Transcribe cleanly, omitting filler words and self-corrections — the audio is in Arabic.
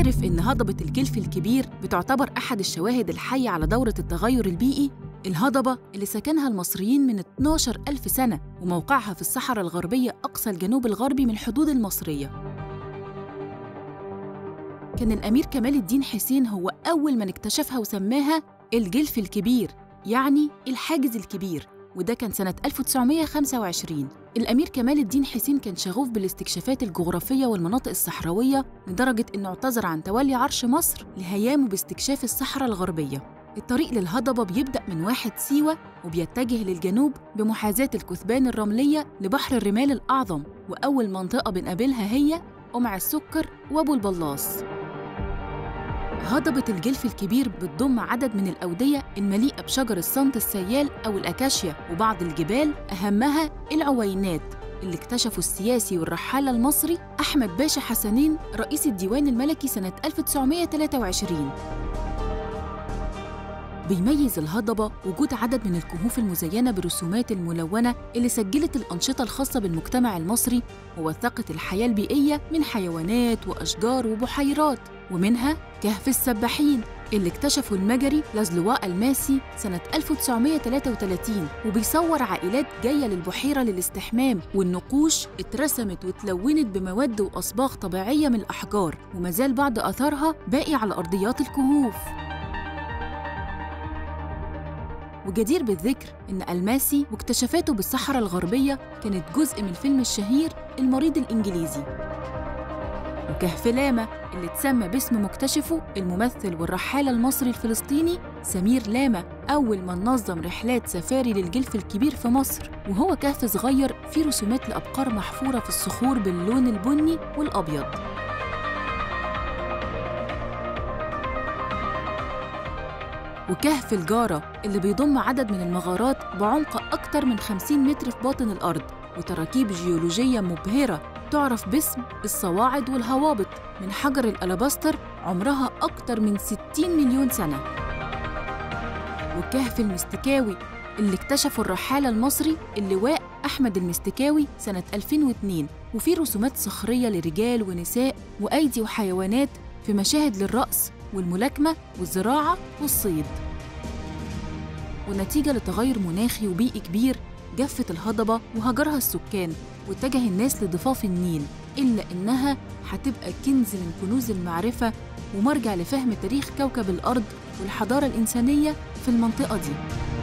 تعرف إن هضبة الجلف الكبير بتعتبر أحد الشواهد الحية على دورة التغير البيئي؟ الهضبة اللي سكنها المصريين من 12,000 سنة وموقعها في الصحراء الغربية أقصى الجنوب الغربي من الحدود المصرية. كان الأمير كمال الدين حسين هو أول من اكتشفها وسماها الجلف الكبير، يعني الحاجز الكبير، وده كان سنة 1925. الأمير كمال الدين حسين كان شغوف بالاستكشافات الجغرافية والمناطق الصحراوية لدرجة إنه اعتذر عن تولي عرش مصر لهيامه باستكشاف الصحراء الغربية. الطريق للهضبة بيبدأ من واحد سيوة وبيتجه للجنوب بمحاذاة الكثبان الرملية لبحر الرمال الأعظم، وأول منطقة بنقابلها هي قمع السكر وأبو البلاص. هضبة الجلف الكبير بتضم عدد من الأودية المليئة بشجر الصمت السيال أو الأكاشيا وبعض الجبال، أهمها العوينات اللي اكتشفه السياسي والرحالة المصري أحمد باشا حسنين رئيس الديوان الملكي سنة 1923. بيميز الهضبة وجود عدد من الكهوف المزينة برسومات الملونة اللي سجلت الأنشطة الخاصة بالمجتمع المصري ووثقت الحياة البيئية من حيوانات وأشجار وبحيرات، ومنها كهف السباحين اللي اكتشفه المجري لازلواء الماسي سنة 1933، وبيصور عائلات جاية للبحيرة للاستحمام، والنقوش اترسمت واتلونت بمواد وأصباغ طبيعية من الأحجار، ومازال بعض أثرها باقي على أرضيات الكهوف. وجدير بالذكر إن الماسي واكتشافاته بالصحراء الغربية كانت جزء من الفيلم الشهير المريض الإنجليزي. وكهف لاما اللي اتسمى باسم مكتشفه الممثل والرحالة المصري الفلسطيني سمير لاما، أول من نظم رحلات سفاري للجلف الكبير في مصر، وهو كهف صغير فيه رسومات لأبقار محفورة في الصخور باللون البني والأبيض. وكهف الجارة اللي بيضم عدد من المغارات بعمق أكتر من 50 متر في باطن الأرض، وتراكيب جيولوجية مبهرة تعرف باسم الصواعد والهوابط من حجر الألاباستر عمرها أكتر من 60 مليون سنة. وكهف المستكاوي اللي اكتشفه الرحالة المصري اللواء أحمد المستكاوي سنة 2002، وفيه رسومات صخرية لرجال ونساء وأيدي وحيوانات في مشاهد للرقص والملاكمة والزراعة والصيد. ونتيجة لتغير مناخي وبيئي كبير جفت الهضبة وهجرها السكان واتجه الناس لضفاف النيل، إلا إنها هتبقى كنز من كنوز المعرفة ومرجع لفهم تاريخ كوكب الأرض والحضارة الإنسانية في المنطقة دي.